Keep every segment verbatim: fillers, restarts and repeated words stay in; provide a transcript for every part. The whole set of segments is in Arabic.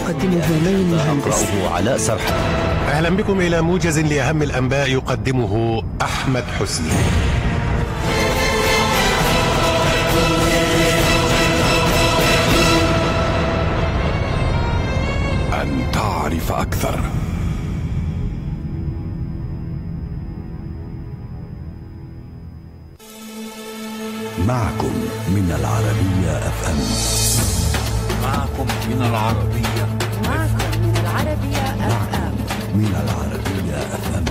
يقدمه مين مهندس. أقرأه علاء سرحان. أهلا بكم إلى موجز لأهم الأنباء يقدمه أحمد حسني. أن تعرف أكثر. معكم من العربية أف أم. معكم من العربية معكم من العربية أف أم. من العربية أف أم.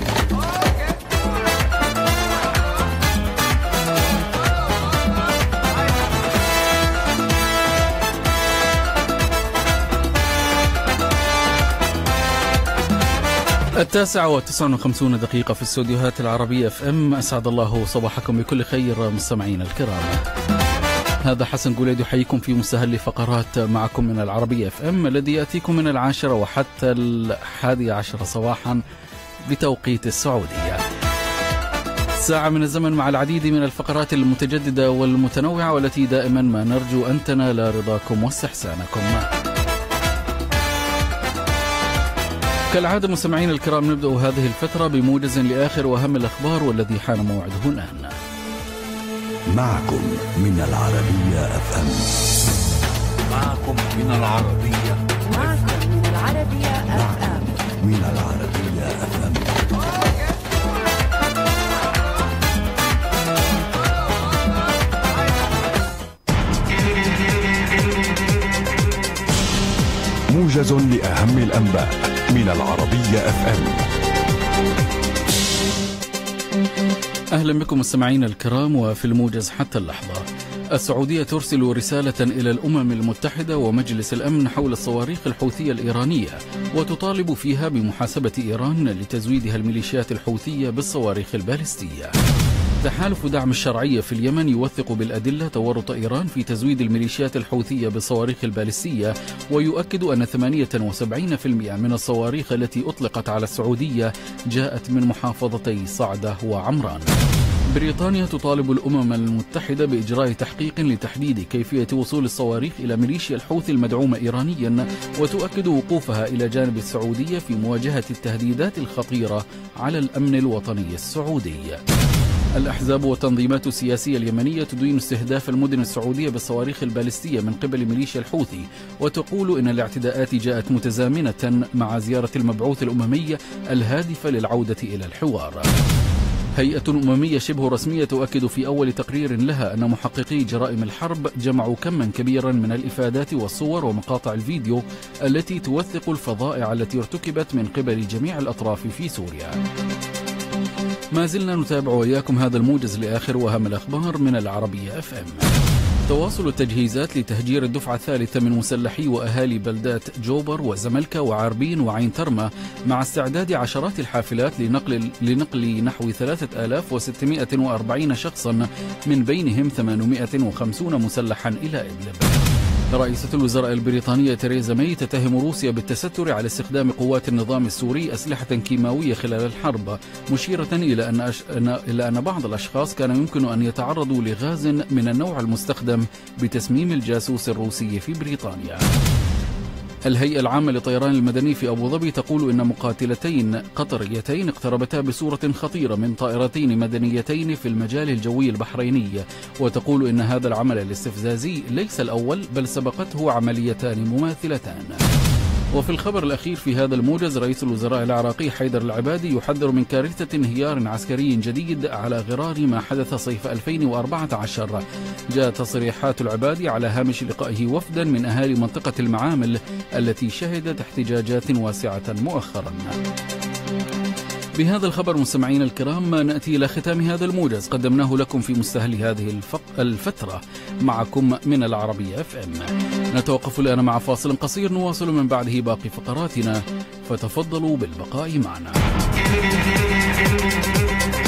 التاسعة وتسعة وخمسون دقيقة في استوديوهات العربية اف ام. أسعد الله صباحكم بكل خير مستمعين الكرام. هذا حسن قوليد يحييكم في مستهل فقرات معكم من العربية اف ام الذي يأتيكم من العاشرة وحتى الحادية عشر صباحا بتوقيت السعودية. ساعة من الزمن مع العديد من الفقرات المتجددة والمتنوعة والتي دائما ما نرجو أن تنال رضاكم واستحسانكم. كالعادة مستمعين الكرام نبدأ هذه الفترة بموجز لآخر وأهم الأخبار والذي حان موعده الآن. معكم من العربية أف أم. معكم من العربية معكم من العربية أف أم. من العربية أف أم. موجز لأهم الأنباء من العربية أف أم. أهلا بكم مستمعين الكرام. وفي الموجز حتى اللحظة، السعودية ترسل رسالة إلى الأمم المتحدة ومجلس الأمن حول الصواريخ الحوثية الإيرانية وتطالب فيها بمحاسبة إيران لتزويدها الميليشيات الحوثية بالصواريخ البالستية. تحالف دعم الشرعية في اليمن يوثق بالأدلة تورط إيران في تزويد الميليشيات الحوثية بالصواريخ البالستية ويؤكد أن ثمانية وسبعين بالمئة من الصواريخ التي أطلقت على السعودية جاءت من محافظتي صعدة وعمران. بريطانيا تطالب الأمم المتحدة بإجراء تحقيق لتحديد كيفية وصول الصواريخ إلى ميليشيا الحوثي المدعومة إيرانيا وتؤكد وقوفها إلى جانب السعودية في مواجهة التهديدات الخطيرة على الأمن الوطني السعودي. الأحزاب والتنظيمات السياسية اليمنية تدين استهداف المدن السعودية بالصواريخ البالستية من قبل ميليشيا الحوثي وتقول إن الاعتداءات جاءت متزامنة مع زيارة المبعوث الأممي الهادفة للعودة إلى الحوار. هيئة أممية شبه رسمية تؤكد في أول تقرير لها أن محققي جرائم الحرب جمعوا كما كبيرا من الإفادات والصور ومقاطع الفيديو التي توثق الفظائع التي ارتكبت من قبل جميع الأطراف في سوريا. ما زلنا نتابع وإياكم هذا الموجز لآخر وأهم الأخبار من العربية اف ام. تواصل التجهيزات لتهجير الدفعة الثالثة من مسلحي وأهالي بلدات جوبر وزملكة وعربين وعين ترمة مع استعداد عشرات الحافلات لنقل لنقل نحو ثلاثة آلاف وستمائة وأربعين شخصا من بينهم ثمانمائة وخمسين مسلحا إلى إدلب. رئيسة الوزراء البريطانية تريزا ماي تتهم روسيا بالتستر على استخدام قوات النظام السوري أسلحة كيماوية خلال الحرب، مشيرة إلى أن, أش... إلى أن بعض الأشخاص كان يمكن أن يتعرضوا لغاز من النوع المستخدم بتسميم الجاسوس الروسي في بريطانيا. الهيئة العامة للطيران المدني في أبو ظبي تقول إن مقاتلتين قطريتين اقتربتا بصورة خطيرة من طائرتين مدنيتين في المجال الجوي البحريني، وتقول إن هذا العمل الاستفزازي ليس الأول بل سبقته عمليتان مماثلتان. وفي الخبر الأخير في هذا الموجز، رئيس الوزراء العراقي حيدر العبادي يحذر من كارثة انهيار عسكري جديد على غرار ما حدث صيف ألفين وأربعة عشر. جاء تصريحات العبادي على هامش لقائه وفدا من أهالي منطقة المعامل التي شهدت احتجاجات واسعة مؤخرا. بهذا الخبر مستمعين الكرام نأتي إلى ختام هذا الموجز قدمناه لكم في مستهل هذه الفترة معكم من العربية اف ام. نتوقف الآن مع فاصل قصير نواصل من بعده باقي فقراتنا، فتفضلوا بالبقاء معنا.